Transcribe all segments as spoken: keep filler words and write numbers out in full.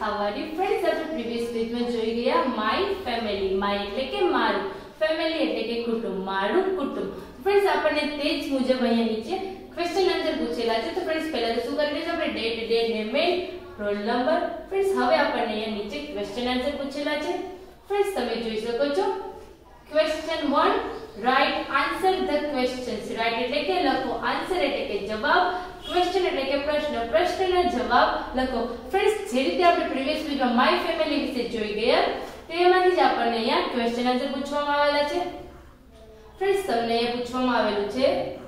how are you friends? આપણે previous પેજમાં જોઈ ગયા માય ફેમિલી. માય એટલે કે મારું, ફેમિલી એટલે કે કુટુંબ, મારું કુટુંબ. ફ્રેન્ડ્સ આપણને તે જ મુજબ અહીંયા નીચે ક્વેશ્ચન આન્સર પૂછેલા છે. તો ફ્રેન્ડ્સ પહેલા તો શું કરી લેજો આપણે date, day, name, roll number. Friends હવે આપણને અહીંયા નીચે ક્વેશ્ચન આન્સર પૂછેલા છે. ફ્રેન્ડ્સ તમે જોઈ શકો છો question one, right answer the questions. Right એટલે કે લખો, આન્સર એટલે કે જવાબ, ક્વેશ્ચન એટલે કે પ્રશ્ન, પ્રશ્નનો જવાબ લખો. ફ્રેન્ડ્સ જે રીતે આપણે પ્રીવિયસ વિડિયોમાં માય ફેમિલી વિશે જોઈ ગયા તેમાંથી જ આપણને અહીંયા ક્વેશ્ચન આન્સર પૂછવામાં આવેલા છે. ફ્રેન્ડ્સ તમને અહીંયા પૂછવામાં આવેલું છે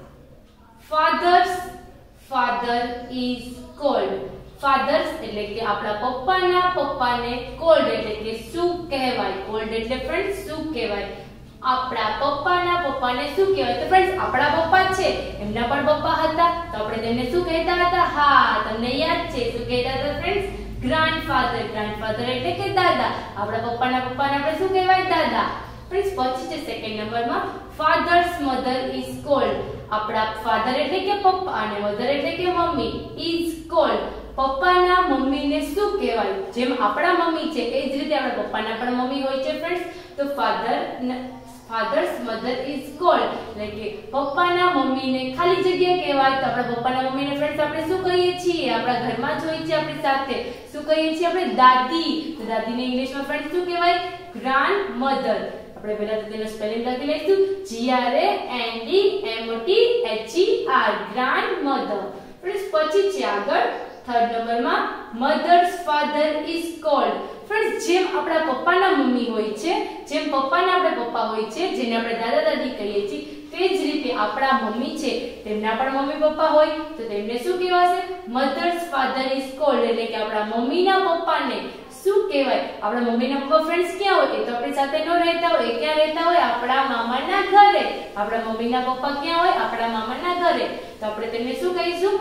father's father is called. Father's એટલે કે આપણા પપ્પાના પપ્પાને કોલ્ડ એટલે કે શું કહેવાય. કોલ્ડ એટલે ફ્રેન્ડ્સ શું કહેવાય, આપણા પપ્પાના પપ્પાને શું કહેવાય. તો ફ્રેન્ડ્સ આપણા પપ્પા છે, એમના પણ પપ્પા હતા, તો આપણે તેમને શું કહેતા હતા? હા, તમને યાદ છે શું કહેતા હતા ફ્રેન્ડ્સ? ગ્રાન્ડફાધર. ગ્રાન્ડફાધર એટલે કે દાદા. આપણા પપ્પાના પપ્પાને આપણે શું કહેવાય? દાદા. ફ્રેન્ડ્સ પછી છે સેકન્ડ નંબરમાં ફાધર્સ મધર ઇઝ કોલ્ડ. આપણા ફાધર એટલે કે પપ્પા અને મધર એટલે કે મમ્મી, ઇઝ કોલ્ડ પપ્પાના મમ્મીને શું કહેવાય. જેમ આપણા મમ્મી છે એ જ રીતે આપણા પપ્પાના પણ મમ્મી હોય છે ફ્રેન્ડ્સ. તો father father's mother is called એટલે કે પપ્પાના મમ્મીને ખાલી જગ્યા કહેવાય. તો આપણા પપ્પાના મમ્મીને ફ્રેન્ડ્સ આપણે શું કહીએ છીએ? આપણા ઘરમાં જ હોય છે આપણી સાથે. શું કહીએ છીએ આપણે? દાદી. તો દાદીને ઇંગ્લિશમાં ફ્રેન્ડ્સ શું કહેવાય? ગ્રાન્ડમધર. આપણે પહેલા તો તેનો સ્પેલિંગ લખી લઈશું G R A N D M O T H E R grandmother. Friends પછી છે આગળ થર્ડ નંબરમાં mother's father is called. Friends જેમ આપણા પપ્પાના મમ્મી હોય છે, જેમ પપ્પાના આપણે પપ્પા હોય છે, જેને આપણે દાદા દાદી કહીએ છીએ, તે જ રીતે આપણા મમ્મી છે તેમના પણ મમ્મી પપ્પા હોય, તો તેમને શું કહેવાશે? મધર્સ ફાધર ઇઝ કોલ્ડ એટલે કે આપણા મમ્મીના પપ્પાને શું કહેવાય? આપણા મમ્મીના પપ્પા ફ્રેન્ડ્સ ક્યાં હોય? એ તો આપણી સાથે ન રહેતા હોય, એ ક્યાં રહેતા હોય? આપણા મામાના ઘરે. આપણા મમ્મીના પપ્પા ક્યાં હોય? આપણા મામાના ઘરે. તો આપણે તેમને શું કહીશું?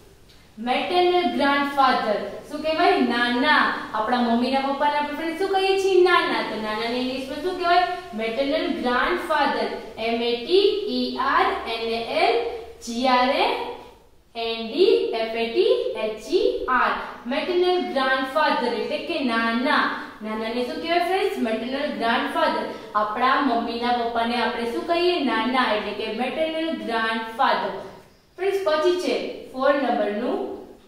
Maternal grandfather. શું કહેવાય? નાના. આપણા મમ્મીના પપ્પાને આપણે ફ્રેન્ડ શું કહીએ છીએ? નાના. તો નાનાને ઇંગ્લિશમાં શું કહેવાય? Maternal grandfather. M A T E R N A L G R A N D F A T H E R maternal grandfather એટલે કે નાના. નાનાને શું કહેવાય ફ્રેન્ડ્સ? Maternal grandfather. આપણા મમ્મીના પપ્પાને આપણે શું કહીએ? નાના એટલે કે મેટર્નલ ગ્રાન્ડફાધર. ફ્રેન્ડ્સ પછી છે ફોર નંબરનું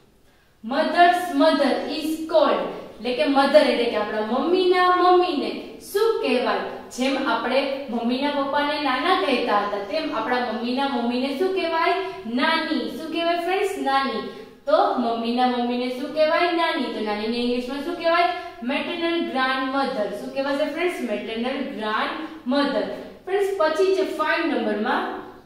મધર્સ મધર ઇઝ કોલ્ડ એટલે કે મધર એટલે કે આપણા મમ્મીના મમ્મીને શું કહેવાય. જેમ આપણે મમ્મીના પપ્પાને નાના કહેતા હતા તેમ આપણા મમ્મીના મમ્મીને શું કહેવાય? નાની. શું કહેવાય ફ્રેન્ડ્સ? નાની. તો મમ્મીના મમ્મીને શું કહેવાય? નાની. તો નાનીને ઇંગ્લિશમાં શું કહેવાય? Maternal grandmother. શું કહેવાશે ફ્રેન્ડ્સ? Maternal grandmother. ફ્રેન્ડ્સ પછી છે ફાઇવ નંબરમાં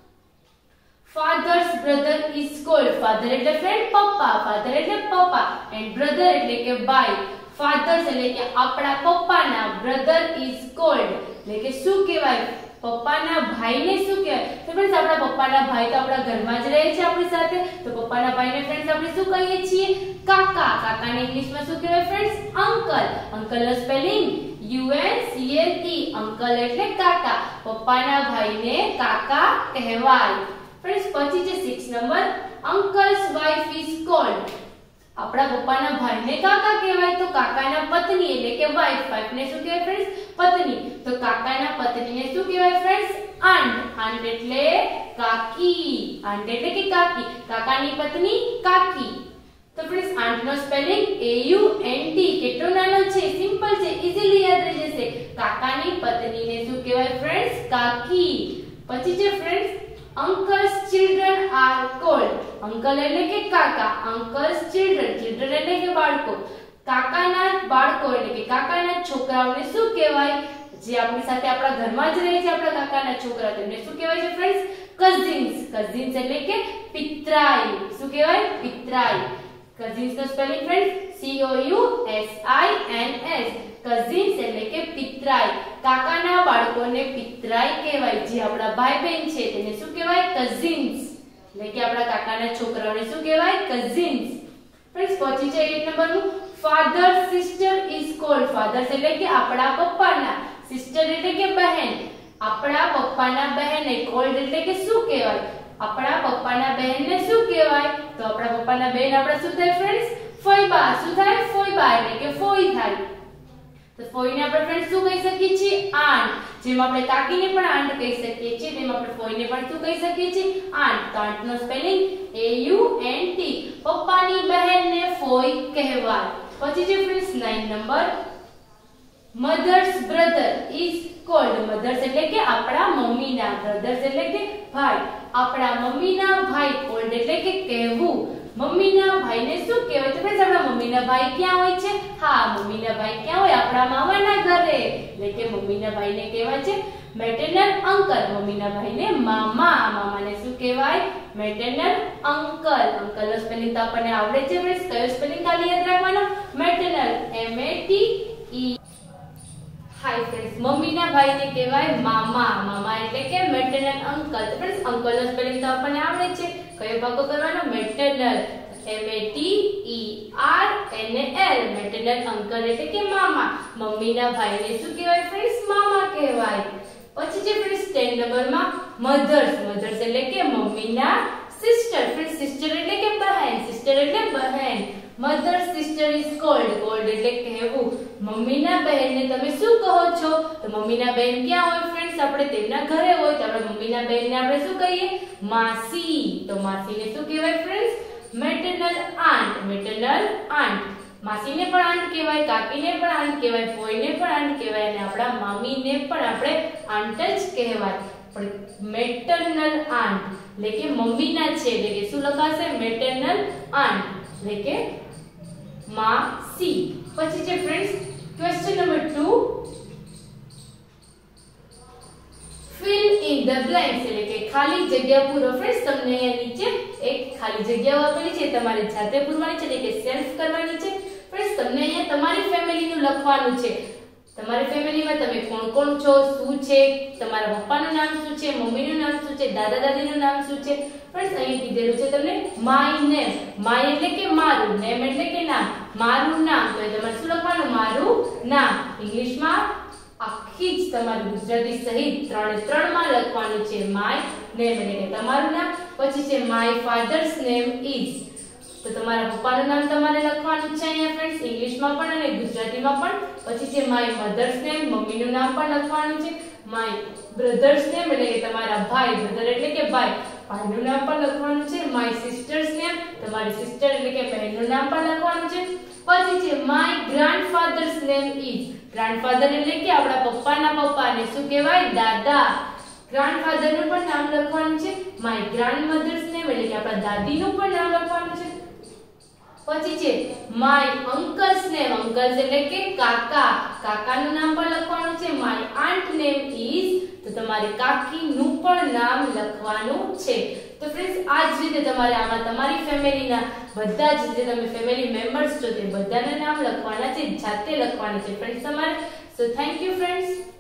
father's brother is called. Father એટલે ફ્રેન્ડ પપ્પા, ફાધર એટલે પપ્પા એન્ડ બ્રધર એટલે કે ભાઈ. ફાધર્સ એટલે કે આપણા પપ્પાના, બ્રધર ઇઝ કોલ્ડ એટલે કે શું કહેવાય? પપ્પાના ભાઈને શું કહેવાય? તો ફ્રેન્ડ્સ આપણા પપ્પાના ભાઈ તો આપણા ઘરમાં જ રહે છે આપણી સાથે, તો પપ્પાના ભાઈને ફ્રેન્ડ્સ આપણે શું કહીએ છીએ? કાકા. કાકાને ઇંગ્લિશમાં શું કહેવાય ફ્રેન્ડ્સ? અંકલ. અંકલનો spelling U N C L E. Uncle એટલે કાકા. પપ્પાના ભાઈને કાકા કહેવાય. ફ્રેન્ડ્સ પછી છે six number uncle's wife is called. આપણા પપ્પાના ભાઈને કાકા કહેવાય, તો કાકાના પત્ની એટલે કે વાઇફ. વાઇફને શું કહેવાય ફ્રેન્ડ્સ? પત્ની. તો કાકાના પત્નીને શું કહેવાય ફ્રેન્ડ્સ? આંટ. આંટ એટલે કાકી. આંટ એટલે કે કાકી. કાકાની પત્ની કાકી. તો ફ્રેન્ડ્સ આંટનો spelling A U N T. કેટલો નાનો છે, સિમ્પલ છે, ઈઝીલી યાદ રહી જશે. કાકાની પત્નીને શું કહેવાય ફ્રેન્ડ્સ? કાકી. પછી છે friends uncle's children are called. Uncle એટલે કે કાકા, uncle's children. children એટલે કે બાળકો. કાકાના બાળકો એટલે કે કાકાના છોકરાઓને શું કહેવાય? જે આપણી સાથે આપણા ઘરમાં જ રહે છે આપણા કાકાના છોકરા, તેમને શું કહેવાય છે ફ્રેન્ડ્સ? કઝિન્સ. કઝિન્સ એટલે કે પિતરાઈ. શું કહેવાય? પિતરાઈ. કઝિન્સ નો spelling friends C O U S I N S. Cousins એટલે કે પિતરાઈ. કાકાના બાળકોને પિતરાઈ કહેવાય. જે આપણા ભાઈ બહેન છે તેને શું કહેવાય? કઝિન્સ. એટલે કે આપણા કાકાના છોકરાઓને શું કહેવાય? કઝિન્સ. ફ્રેન્ડ્સ પછી છે એટ નંબરનું father sister is called. Father's એટલે કે આપણા પપ્પાના, સિસ્ટર એટલે કે બહેન. આપણા પપ્પાના બહેનને કોલ્ડ એટલે કે શું કહેવાય? આપણા પપ્પાના બહેનને શું કહેવાય? તો આપણા પપ્પાના બહેન આપણા શું થાય ફ્રેન્ડ્સ? ફોઈબા શું થાય? ફોઈબા એટલે કે ફોઈ થાય. તો ફોઈને આપણે ફ્રેન્ડ શું કહી શકીએ છીએ? આંટ. જેમ આપણે કાકીને પણ આંટ કહી શકીએ છીએ તેમ આપણે ફોઈને પણ શું કહી શકીએ છીએ? આંટ. તો આંટનો spelling A U N T. પપ્પાની બહેનને ફોઈ કહેવાય. પછી છે friends nine number, mother's brother is called. Mother's એટલે કે આપણા મમ્મીના, બ્રધર્સ એટલે કે ભાઈ. આપણા મમ્મીના ભાઈ, કોલ્ડ એટલે કે કહેવું. મમ્મીના ભાઈને શું કહેવાય? તો ફ્રેન્ડ્સ આપણા મમ્મીના ભાઈ ક્યાં હોય છે? હા, મમ્મીના ભાઈ ક્યાં હોય? આપણા મામાના ઘરે. એટલે કે મમ્મીના ભાઈને કહેવાય છે મેટરનલ અંકલ. મમ્મીના ભાઈને મામા. મામાને શું કહેવાય? Maternal uncle. અંકલનો સ્પેલિંગ તો આપણને આવડે છે ફ્રેન્ડ્સ. કયો સ્પેલિંગ ખાલી યાદ રાખવાનો? Maternal, M A T E. Hi friends, મમ્મીના ભાઈને કહેવાય મામા. મામા એટલે કે મેટરનલ અંકલ. તો ફ્રેન્ડ્સ અંકલનો સ્પેલિંગ તો આપણને આવડે છે. કયો ભાગો કરવાનો? Maternal, M A T E R N A L. Maternal uncle એટલે કે મામા. મમ્મીના ભાઈને શું કહેવાય ફ્રેન્ડ્સ? મામા કહેવાય. પછી છે ફ્રેન્ડ્સ ટેન નંબરમાં મધર્સ. મધર્સ એટલે કે મમ્મીના સિસ્ટર. ફ્રેન્ડ્સ સિસ્ટર એટલે કે બહેન. સિસ્ટર એટલે બહેન. Mother sister is called. Called એટલે કહેવું. મમ્મીના બહેનને તમે શું કહો છો? તો મમ્મીના બહેન ક્યાં હોય ફ્રેન્ડ્સ? આપણે તેમના ઘરે હોય. તો આપણે મમ્મીના બહેનને આપણે શું કહીએ? માસી. તો માસીને શું કહેવાય friends? Maternal aunt. Maternal aunt. માસીને પણ આંટ કહેવાય, કાકીને પણ આંટ કહેવાય, ફોઈને પણ આંટ કહેવાય અને આપણા મામીને પણ આપણે આંટ જ કહેવાય. પણ મેટરનલ આંટ એટલે કે મમ્મીના છે એટલે કે શું લખાશે? મેટરનલ આંટ એટલે કે માસી. પછી છે friends question number two, fill in the blanks એટલે કે ખાલી જગ્યા પૂરો. ફ્રેન્ડ્સ તમને અહીંયા નીચે એક ખાલી જગ્યાઓ આપેલી છે, તમારે જાતે પૂરવાની છે એટલે કે સેલ્ફ કરવાની છે. ફ્રેન્ડ્સ તમને અહીંયા તમારી ફેમિલીનું લખવાનું છે. તમારી ફેમિલીમાં તમે કોણ કોણ છો, શું છે, તમારા પપ્પાનું નામ શું છે, મમ્મીનું નામ શું છે, દાદા દાદીનું નામ શું છે. ફ્રેન્ડ્સ અહીં કીધેલું છે તમને માય નેમ. માય એટલે કે મારું, નેમ એટલે કે નામ. મારું નામ તો તમારે શું લખવાનું? મારું નામ. ઇંગ્લિશમાં આખી જ તમારું ગુજરાતી સહિત ત્રણે ત્રણ માં લખવાનું છે માય નેમ એટલે કે તમારું નામ. પછી છે માય ફાધર્સ નેમ ઇઝ. તો તમારા પપ્પાનું નામ તમારે લખવાનું છે અહીંયા ફ્રેન્ડ્સ, ઇંગ્લિશમાં પણ અને ગુજરાતીમાં પણ. પછી છે માય મધર્સ નેમ, મમ્મીનું નામ પણ લખવાનું છે. માય બ્રધર્સ નેમ એટલે કે તમારા ભાઈ, બ્રધર એટલે કે ભાઈ, ભાઈનું નામ પણ લખવાનું છે. માય સિસ્ટર્સ નેમ, તમારી સિસ્ટર એટલે કે બહેનનું નામ પણ લખવાનું છે. પછી છે my grandfather's name is. Grandfather એટલે કે આપણા પપ્પાના પપ્પાને શું કહેવાય? દાદા. ગ્રાન્ડફાધરનું પણ નામ લખવાનું છે. માય ગ્રાન્ડમધર્સ નેમ એટલે કે આપણા દાદીનું પણ નામ લખવાનું છે. પછી છે માય અંકલ્સ નેમ. અંકલ્સ એટલે કે કાકા, કાકાનું નામ પણ લખવાનું છે. માય આંટ નેમ ઇઝ, તો તમારે કાકીનું પણ નામ લખવાનું છે. તો ફ્રેન્ડ્સ આ જ રીતે તમારે આમાં તમારી ફેમિલીના બધા જ જે તમે ફેમિલી મેમ્બર્સ છો તે બધાના નામ લખવાના છે, જાતે લખવાના છે ફ્રેન્ડ્સ તમારે. So thank you friends.